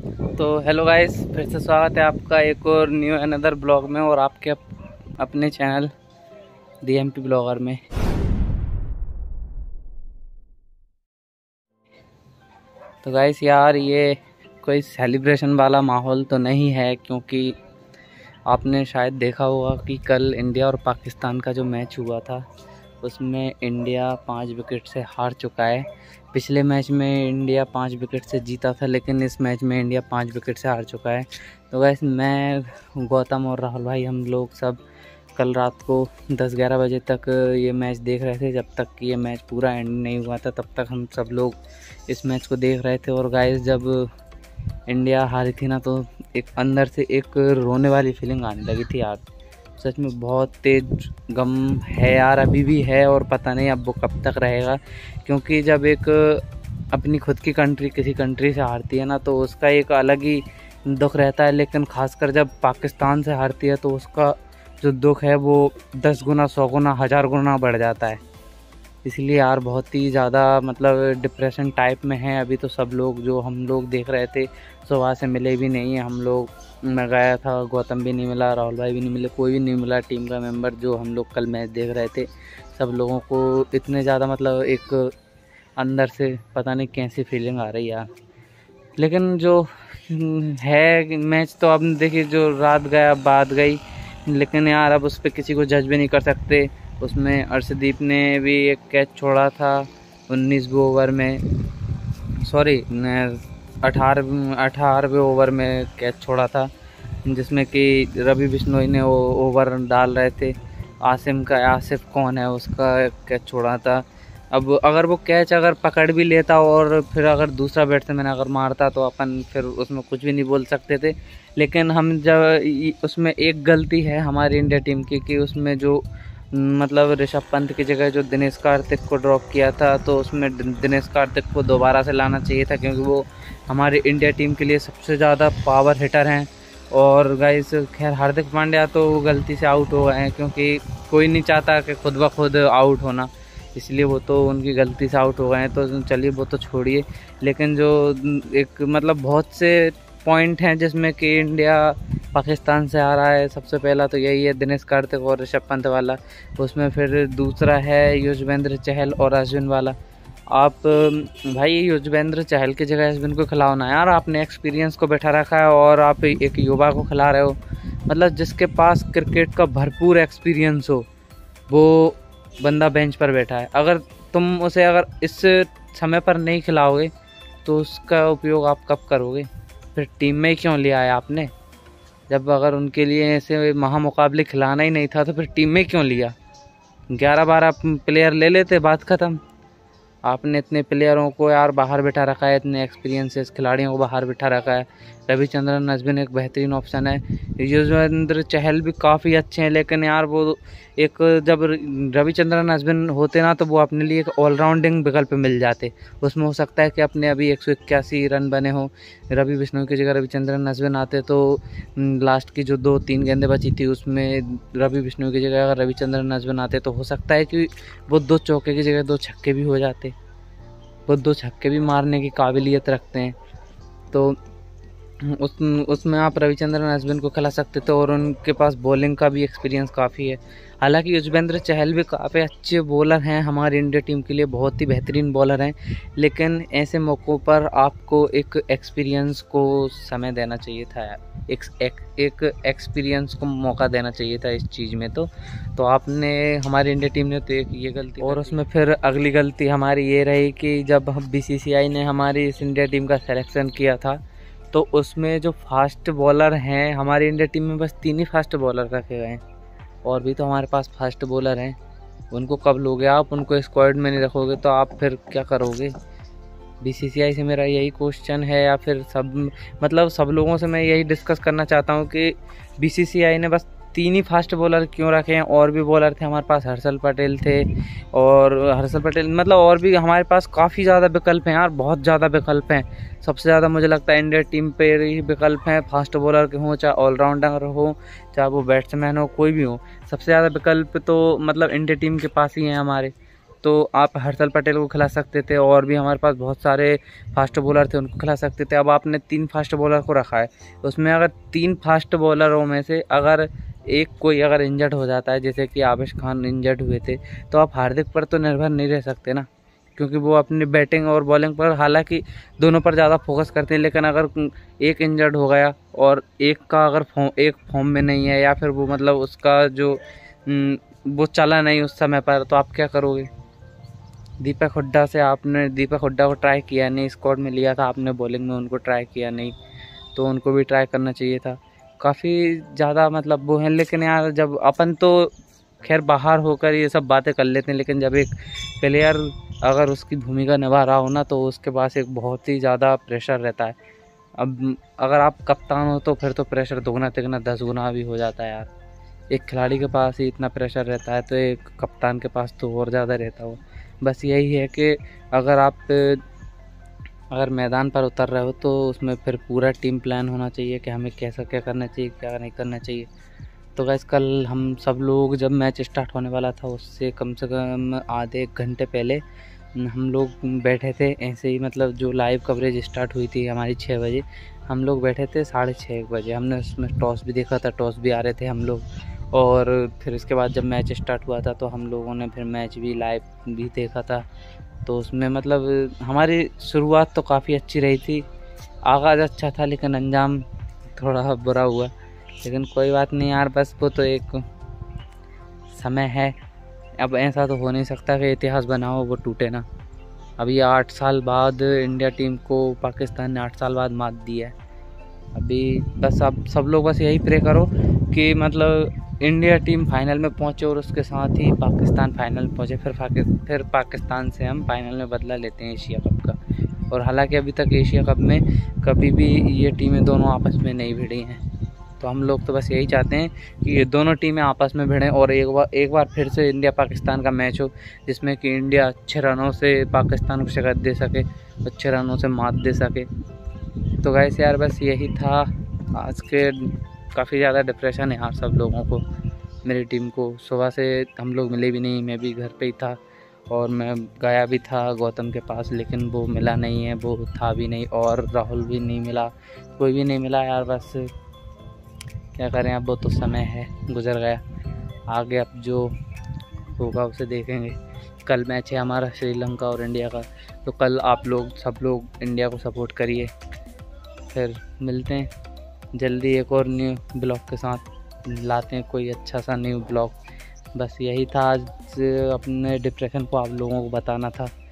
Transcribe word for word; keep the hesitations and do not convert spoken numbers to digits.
तो hello guys, फिर से स्वागत है आपका एक और न्यू अनदर ब्लॉग में और आपके अप, अपने channel D M P blogger में। तो गाइस यार, ये कोई सेलिब्रेशन वाला माहौल तो नहीं है, क्योंकि आपने शायद देखा होगा कि कल इंडिया और पाकिस्तान का जो मैच हुआ था उसमें इंडिया पाँच विकेट से हार चुका है। पिछले मैच में इंडिया पाँच विकेट से जीता था, लेकिन इस मैच में इंडिया पाँच विकेट से हार चुका है। तो गाइस, मैं, गौतम और राहुल भाई हम लोग सब कल रात को दस ग्यारह बजे तक ये मैच देख रहे थे। जब तक कि ये मैच पूरा एंड नहीं हुआ था तब तक हम सब लोग इस मैच को देख रहे थे। और गाइस, जब इंडिया हारी थी ना, तो एक अंदर से एक रोने वाली फीलिंग आने लगी थी यार। सच में बहुत तेज गम है यार, अभी भी है और पता नहीं अब वो कब तक रहेगा। क्योंकि जब एक अपनी खुद की कंट्री किसी कंट्री से हारती है ना, तो उसका एक अलग ही दुख रहता है। लेकिन खासकर जब पाकिस्तान से हारती है तो उसका जो दुख है वो दस गुना सौ गुना हज़ार गुना बढ़ जाता है। इसलिए यार बहुत ही ज़्यादा मतलब डिप्रेशन टाइप में है अभी तो सब लोग। जो हम लोग देख रहे थे सुबह से मिले भी नहीं है हम लोग। मैं गया था, गौतम भी नहीं मिला, राहुल भाई भी नहीं मिले, कोई भी नहीं मिला टीम का मेंबर जो हम लोग कल मैच देख रहे थे। सब लोगों को इतने ज़्यादा मतलब एक अंदर से पता नहीं कैसी फीलिंग आ रही यार। लेकिन जो है मैच तो अब देखिए, जो रात गया बात गई, लेकिन यार अब उस पर किसी को जज भी नहीं कर सकते। उसमें अर्शदीप ने भी एक कैच छोड़ा था उन्नीसवें ओवर में, सॉरी अठारह अठारहवें ओवर में कैच छोड़ा था, जिसमें कि रवि बिश्नोई ने वो ओवर डाल रहे थे। आसिम का आसिफ कौन है उसका कैच छोड़ा था। अब अगर वो कैच अगर पकड़ भी लेता और फिर अगर दूसरा बैट्समैन अगर मारता तो अपन फिर उसमें कुछ भी नहीं बोल सकते थे। लेकिन हम जब उसमें एक गलती है हमारी इंडिया टीम की कि उसमें जो मतलब ऋषभ पंत की जगह जो दिनेश कार्तिक को ड्रॉप किया था, तो उसमें दिनेश कार्तिक को दोबारा से लाना चाहिए था, क्योंकि वो हमारी इंडिया टीम के लिए सबसे ज़्यादा पावर हिटर हैं। और गाइस, खैर हार्दिक पांड्या तो गलती से आउट हो गए हैं, क्योंकि कोई नहीं चाहता कि खुद ब खुद आउट होना, इसलिए वो तो उनकी गलती से आउट हो गए हैं। तो चलिए वो तो छोड़िए। लेकिन जो एक मतलब बहुत से पॉइंट हैं जिसमें कि इंडिया पाकिस्तान से आ रहा है, सबसे पहला तो यही है दिनेश कार्तिक और ऋषभ पंत वाला। उसमें फिर दूसरा है युजवेंद्र चहल और अश्विन वाला। आप भाई युजवेंद्र चहल की जगह अश्विन को खिलाओ ना यार, आपने एक्सपीरियंस को बैठा रखा है और आप एक युवा को खिला रहे हो। मतलब जिसके पास क्रिकेट का भरपूर एक्सपीरियंस हो वो बंदा बेंच पर बैठा है। अगर तुम उसे अगर इस समय पर नहीं खिलाओगे तो उसका उपयोग आप कब करोगे? फिर टीम में ही क्यों लिया है आपने? जब अगर उनके लिए ऐसे महामुकाबले खिलाना ही नहीं था तो फिर टीम में क्यों लिया? ग्यारह बारह प्लेयर ले लेते, बात ख़त्म। आपने इतने प्लेयरों को यार बाहर बिठा रखा है, इतने एक्सपीरियंसेस खिलाड़ियों को बाहर बिठा रखा है। रविचंद्रन अश्विन एक बेहतरीन ऑप्शन है, युजवेंद्र चहल भी काफ़ी अच्छे हैं, लेकिन यार वो एक जब रविचंद्रन अश्विन होते ना तो वो अपने लिए एक ऑलराउंडिंग विकल्प मिल जाते। उसमें हो सकता है कि अपने अभी एक सौ इक्यासी रन बने हों, रवि बिश्नोई की जगह रविचंद्रन अश्विन आते तो लास्ट की जो दो तीन गेंदें बची थी उसमें रवि बिश्नोई की जगह अगर रविचंद्रन अश्विन आते तो हो सकता है कि वो दो चौके की जगह दो छक्के भी हो जाते। वो दो छक्के भी मारने की काबिलियत रखते हैं। तो उस उसमें आप रविचंद्रन अश्विन को खिला सकते थे और उनके पास बॉलिंग का भी एक्सपीरियंस काफ़ी है। हालांकि युजवेंद्र चहल भी काफ़ी अच्छे बॉलर हैं, हमारी इंडिया टीम के लिए बहुत ही बेहतरीन बॉलर हैं, लेकिन ऐसे मौक़ों पर आपको एक एक्सपीरियंस को समय देना चाहिए था, एक एक, एक एक्सपीरियंस को मौका देना चाहिए था इस चीज़ में। तो तो आपने हमारी इंडिया टीम ने तो एक ये गलती, और उसमें फिर अगली गलती हमारी ये रही कि जब हम बी सी सी आई ने हमारी इस इंडिया टीम का सिलेक्शन किया था तो उसमें जो फास्ट बॉलर हैं हमारी इंडिया टीम में बस तीन ही फास्ट बॉलर रखे गए हैं, और भी तो हमारे पास फास्ट बॉलर हैं। उनको कब लोगे आप? उनको स्क्वाड में नहीं रखोगे तो आप फिर क्या करोगे? बी सी सी आई से मेरा यही क्वेश्चन है, या फिर सब मतलब सब लोगों से मैं यही डिस्कस करना चाहता हूँ कि बी सी सी आई ने बस तीन ही फास्ट बॉलर क्यों रखे हैं? और भी बॉलर थे हमारे पास, हर्षल पटेल थे, और हर्षल पटेल मतलब और भी हमारे पास काफ़ी ज़्यादा विकल्प हैं यार, बहुत ज़्यादा विकल्प हैं। सबसे ज़्यादा मुझे लगता है इंडिया टीम पे ही विकल्प हैं, फास्ट बॉलर के हों, चाहे ऑलराउंडर हो, चाहे वो बैट्समैन हो, कोई भी हो, सबसे ज़्यादा विकल्प तो मतलब इंडिया टीम के पास ही हैं हमारे। तो आप हर्षल पटेल को खिला सकते थे, और भी हमारे पास बहुत सारे फास्ट बॉलर थे उनको खिला सकते थे। अब आपने तीन फास्ट बॉलर को रखा है, उसमें अगर तीन फास्ट बॉलरों में से अगर एक कोई अगर इंजर्ड हो जाता है, जैसे कि आबिश खान इंजर्ड हुए थे, तो आप हार्दिक पर तो निर्भर नहीं रह सकते ना, क्योंकि वो अपनी बैटिंग और बॉलिंग पर हालांकि दोनों पर ज़्यादा फोकस करते हैं। लेकिन अगर एक इंजर्ड हो गया और एक का अगर फॉर्म एक फॉर्म में नहीं है, या फिर वो मतलब उसका जो वो चला नहीं उस समय पर, तो आप क्या करोगे। दीपक हुड्डा से आपने दीपक हुड्डा को ट्राई किया नहीं, स्क्वाड में लिया था आपने, बॉलिंग में उनको ट्राई किया नहीं, तो उनको भी ट्राई करना चाहिए था। काफ़ी ज़्यादा मतलब वो हैं, लेकिन यार जब अपन तो खैर बाहर होकर ये सब बातें कर लेते हैं, लेकिन जब एक प्लेयर अगर उसकी भूमिका निभा रहा हो ना, तो उसके पास एक बहुत ही ज़्यादा प्रेशर रहता है। अब अगर आप कप्तान हो तो फिर तो प्रेशर दोगुना तिगुना दस गुना भी हो जाता है यार। एक खिलाड़ी के पास ही इतना प्रेशर रहता है, तो एक कप्तान के पास तो और ज़्यादा रहता हो। बस यही है कि अगर आप अगर मैदान पर उतर रहे हो तो उसमें फिर पूरा टीम प्लान होना चाहिए कि हमें कैसा क्या करना चाहिए, क्या नहीं करना चाहिए। तो गाइस कल हम सब लोग जब मैच स्टार्ट होने वाला था उससे कम से कम आधे एक घंटे पहले हम लोग बैठे थे ऐसे ही, मतलब जो लाइव कवरेज स्टार्ट हुई थी हमारी छः बजे, हम लोग बैठे थे साढ़े छः एक बजे। हमने उसमें टॉस भी देखा था, टॉस भी आ रहे थे हम लोग, और फिर इसके बाद जब मैच स्टार्ट हुआ था तो हम लोगों ने फिर मैच भी लाइव भी देखा था। तो उसमें मतलब हमारी शुरुआत तो काफ़ी अच्छी रही थी, आगाज़ अच्छा था, लेकिन अंजाम थोड़ा बुरा हुआ। लेकिन कोई बात नहीं यार, बस वो तो एक समय है। अब ऐसा तो हो नहीं सकता कि इतिहास बनाओ वो टूटे ना। अभी आठ साल बाद इंडिया टीम को पाकिस्तान ने आठ साल बाद मात दी है। अभी बस अब सब लोग बस यही प्रे करो कि मतलब इंडिया टीम फाइनल में पहुंचे और उसके साथ ही पाकिस्तान फाइनल में पहुंचे, फिर पाकिस्तान फिर पाकिस्तान से हम फाइनल में बदला लेते हैं एशिया कप का। और हालांकि अभी तक एशिया कप में कभी भी ये टीमें दोनों आपस में नहीं भिड़ी हैं, तो हम लोग तो बस यही चाहते हैं कि ये दोनों टीमें आपस में भिड़ें और एक बार एक बार फिर से इंडिया पाकिस्तान का मैच हो, जिसमें कि इंडिया अच्छे रनों से पाकिस्तान को शिकस्त दे सके, अच्छे रनों से मात दे सके। तो गाइस यार बस यही था आज के। काफ़ी ज़्यादा डिप्रेशन है यार सब लोगों को, मेरी टीम को। सुबह से हम लोग मिले भी नहीं, मैं भी घर पे ही था और मैं गया भी था गौतम के पास, लेकिन वो मिला नहीं है, वो था भी नहीं, और राहुल भी नहीं मिला, कोई भी नहीं मिला यार। बस क्या करें, अब वो तो समय है, गुजर गया। आगे अब जो होगा उसे देखेंगे। कल मैच है हमारा श्रीलंका और इंडिया का, तो कल आप लोग सब लोग इंडिया को सपोर्ट करिए। फिर मिलते हैं जल्दी एक और न्यू ब्लॉग के साथ, लाते हैं कोई अच्छा सा न्यू ब्लॉग। बस यही था आज अपने डिप्रेशन को आप लोगों को बताना था।